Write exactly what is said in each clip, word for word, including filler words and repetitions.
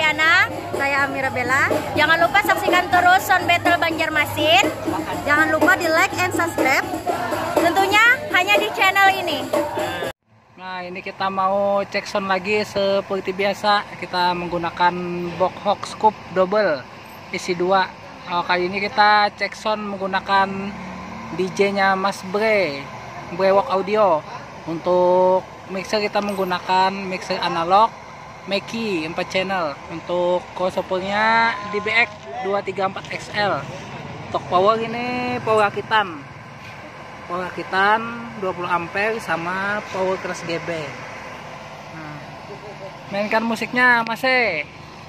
Mariana. Saya Amira Bella. Jangan lupa saksikan terus Sound Battle Banjarmasin. Jangan lupa di like and subscribe. Tentunya hanya di channel ini. Nah, ini kita mau cek sound lagi seperti biasa. Kita menggunakan box Hawk Scoop double isi dua. Oh, kali ini kita cek sound menggunakan D J-nya Mas Bre, Brewok Audio. Untuk mixer kita menggunakan mixer analog Mackie empat channel. Untuk crossovernya D B X dua tiga empat X L. Untuk power ini power rakitan. Power rakitan dua puluh ampere sama power keras G B. Nah, mainkan musiknya Mas E.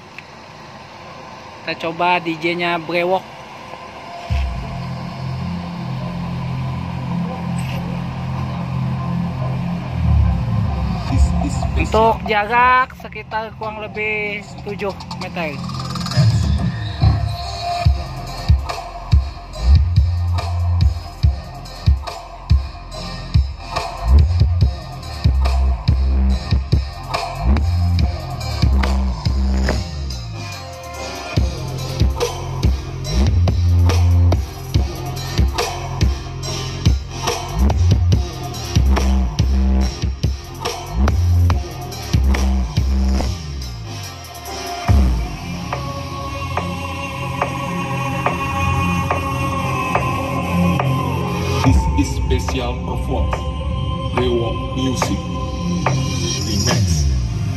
Kita coba D J-nya Brewok. Untuk jarak sekitar kurang lebih tujuh meter. Special performance Brewok Music Remix.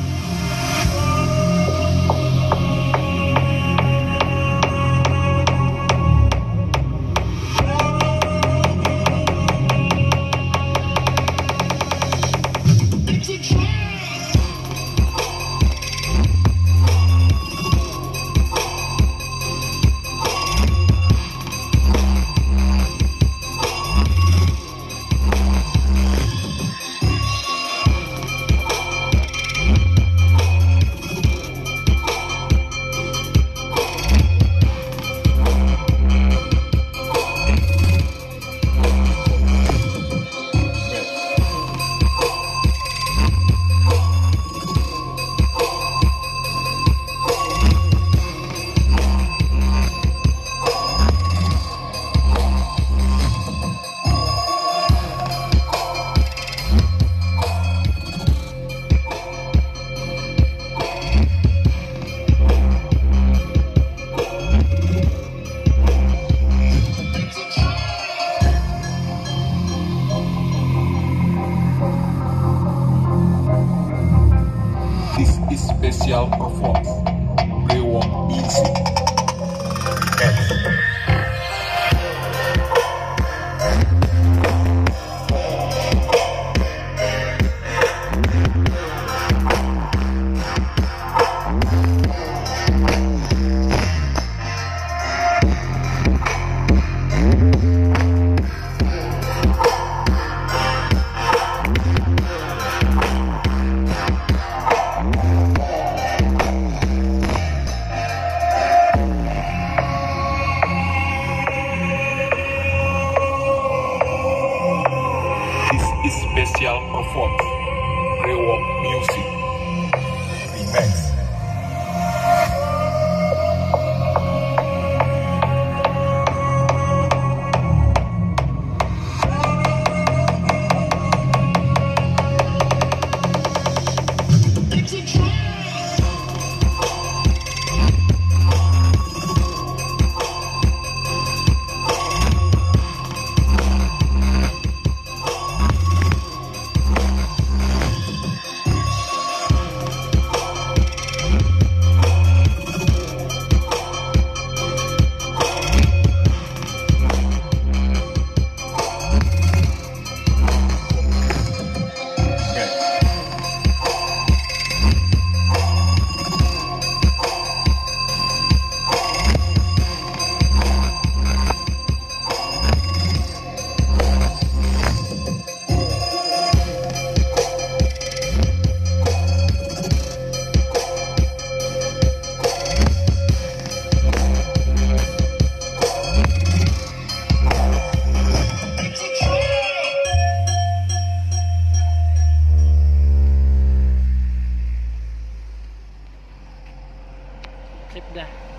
Special performance Brewok Music Remix. Special performance Brewok Music Remix. sip dah.